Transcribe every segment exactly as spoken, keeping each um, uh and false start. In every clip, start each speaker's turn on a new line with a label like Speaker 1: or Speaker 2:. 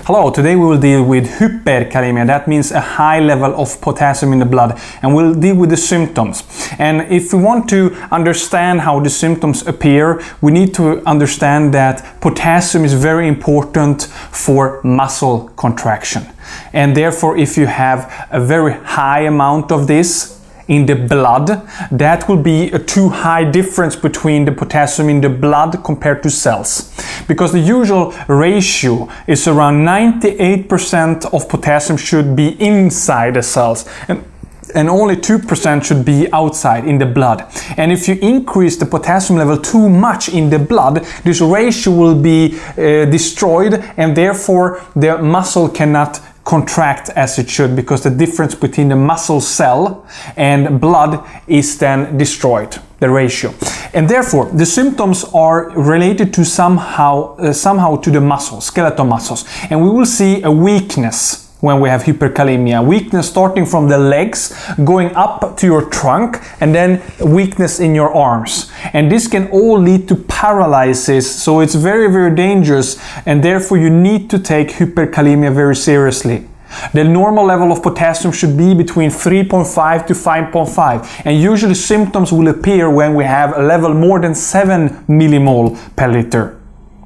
Speaker 1: Hello, today we will deal with hyperkalemia. That means a high level of potassium in the blood, and we'll deal with the symptoms. And if we want to understand how the symptoms appear, we need to understand that potassium is very important for muscle contraction. And therefore, if you have a very high amount of this in the blood, that will be a too high difference between the potassium in the blood compared to cells. Because the usual ratio is around ninety-eight percent of potassium should be inside the cells, and, and only two percent should be outside in the blood. And if you increase the potassium level too much in the blood, this ratio will be uh, destroyed, and therefore the muscle cannot contract as it should, because the difference between the muscle cell and blood is then destroyed, the ratio. And therefore the symptoms are related to somehow uh, somehow to the muscles, skeletal muscles, and we will see a weakness when we have hyperkalemia. Weakness starting from the legs, going up to your trunk, and then weakness in your arms. And this can all lead to paralysis, so it's very, very dangerous, and therefore you need to take hyperkalemia very seriously. The normal level of potassium should be between three point five to five point five, and usually symptoms will appear when we have a level more than seven millimole per liter.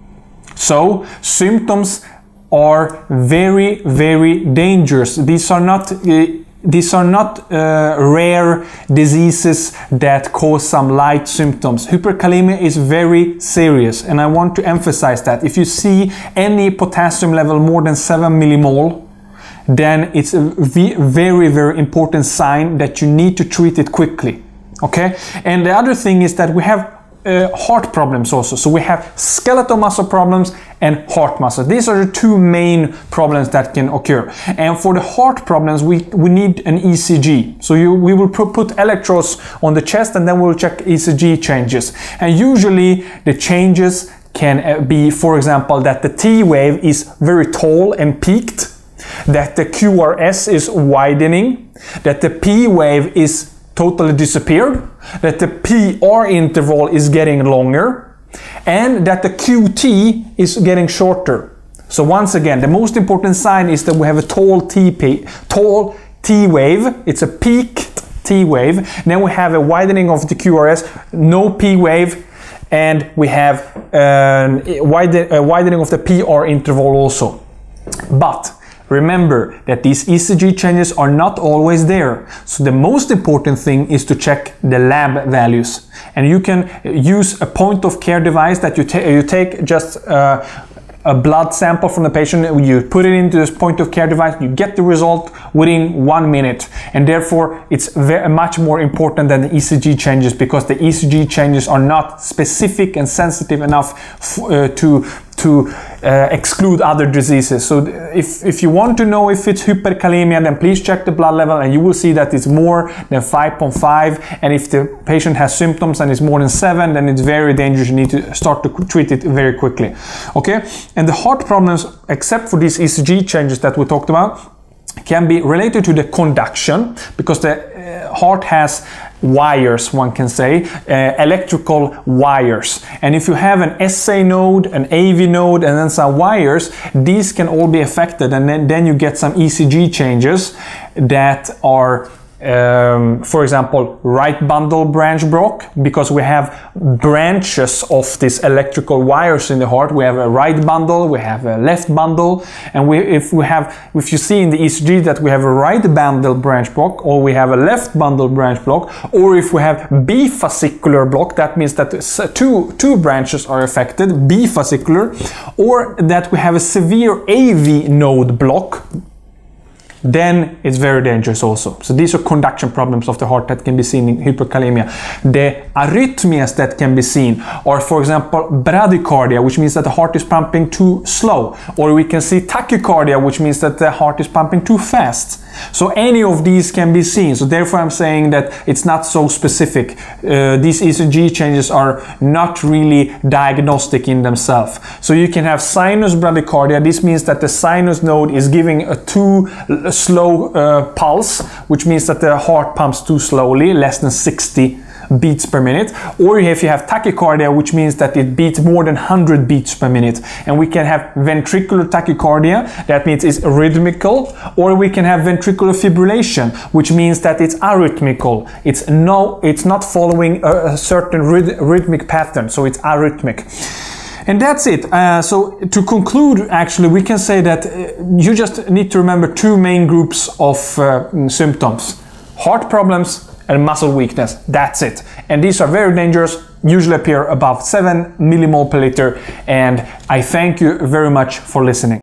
Speaker 1: So symptoms are very, very dangerous. These are not uh, these are not uh, rare diseases that cause some light symptoms. Hyperkalemia is very serious, and I want to emphasize that. If you see any potassium level more than seven millimole, then it's a very, very important sign that you need to treat it quickly. Okay? And the other thing is that we have Uh, heart problems also. So we have skeletal muscle problems and heart muscle. These are the two main problems that can occur. And for the heart problems, we, we need an E C G. So you, we will put electrodes on the chest, and then we'll check E C G changes. And usually the changes can be, for example, that the T wave is very tall and peaked, that the Q R S is widening, that the P wave is totally disappeared, that the P R interval is getting longer, and that the Q T is getting shorter. So once again, the most important sign is that we have a tall T, P, tall T wave, it's a peaked T wave, then we have a widening of the Q R S, no P wave, and we have um, a widening of the P R interval also. But remember that these E C G changes are not always there. So the most important thing is to check the lab values. And you can use a point of care device that you, ta you take just uh, a blood sample from the patient, you put it into this point of care device, you get the result within one minute. And therefore it's very much more important than the E C G changes, because the E C G changes are not specific and sensitive enough f uh, to to uh, exclude other diseases. So if, if you want to know if it's hyperkalemia, then please check the blood level, and you will see that it's more than five point five. And if the patient has symptoms and it's more than seven, then it's very dangerous. You need to start to treat it very quickly. Okay? And the heart problems, except for these E C G changes that we talked about, can be related to the conduction, because the uh, heart has wires, one can say, uh, electrical wires. And if you have an S A node, an A V node, and then some wires, these can all be affected, and then, then you get some E C G changes that are Um, for example, right bundle branch block, because we have branches of these electrical wires in the heart. We have a right bundle, we have a left bundle, and we, if we have, if you see in the E C G that we have a right bundle branch block, or we have a left bundle branch block, or if we have bifascicular block, that means that two, two branches are affected, bifascicular, or that we have a severe A V node block, then it's very dangerous also. So these are conduction problems of the heart that can be seen in hyperkalemia. The arrhythmias that can be seen are, for example, bradycardia, which means that the heart is pumping too slow. Or we can see tachycardia, which means that the heart is pumping too fast. So any of these can be seen. So therefore I'm saying that it's not so specific. Uh, these E C G changes are not really diagnostic in themselves. So you can have sinus bradycardia. This means that the sinus node is giving a too slow uh, pulse, which means that the heart pumps too slowly, less than sixty beats per minute, or if you have tachycardia, which means that it beats more than one hundred beats per minute. And we can have ventricular tachycardia, that means it's rhythmical, or we can have ventricular fibrillation, which means that it's arrhythmical. It's no, it's not following a, a certain ryth rhythmic pattern, so it's arrhythmic. And that's it. Uh, so to conclude, actually, we can say that uh, you just need to remember two main groups of uh, symptoms: heart problems and muscle weakness. That's it. And these are very dangerous, usually appear above seven millimole per liter. And I thank you very much for listening.